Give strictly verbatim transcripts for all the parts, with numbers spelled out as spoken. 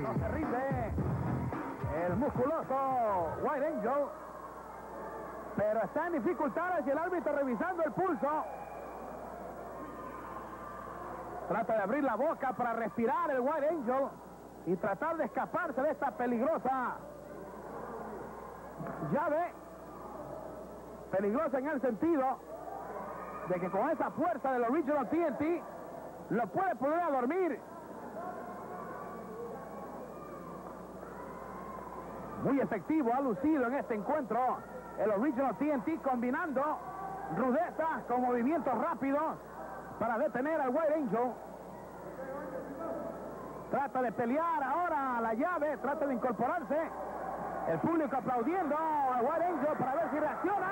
No se rinde el musculoso White Angel, pero está en dificultades y el árbitro revisando el pulso. Trata de abrir la boca para respirar el White Angel y tratar de escaparse de esta peligrosa llave. Peligrosa en el sentido de que con esa fuerza del Original T N T lo puede poner a dormir. Muy efectivo ha lucido en este encuentro el Original T N T, combinando rudeza con movimientos rápidos para detener al White Angel. Trata de pelear ahora la llave, trata de incorporarse. El público aplaudiendo al White Angel para ver si reacciona.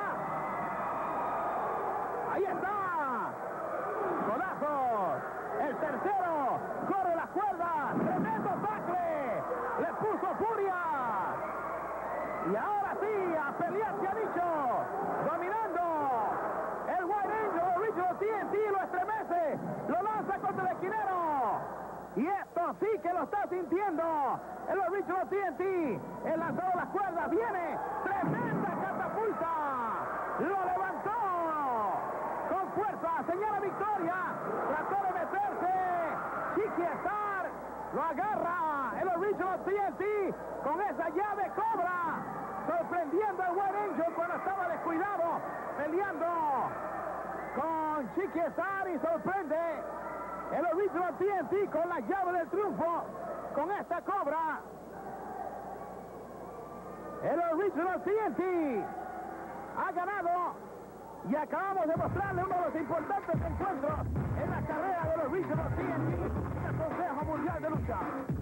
Ahí está. Codazos. El tercero. Corre las cuerdas. Tremendo tackle. Le puso furia. Y ahora sí, a pelear se ha dicho. Dominando. El White Angel Original T N T lo estremece. Lo lanza contra el esquinero. Y esto sí que lo está sintiendo el Original T N T. El lanzado de las cuerdas viene. Tremenda catapulta. Lo levantó con fuerza. Señala victoria. Trató de meterse. Chiqui Star lo agarra el Original T N T con esa llave cobra. Sorprendiendo al White Angel cuando estaba descuidado. Peleando con Chiqui Star y sorprende el Original T N T con la llave del triunfo. Con esta cobra el Original T N T ha ganado. Y acabamos de mostrarle uno de los importantes encuentros en la carrera del Original T N T del Consejo Mundial de Lucha.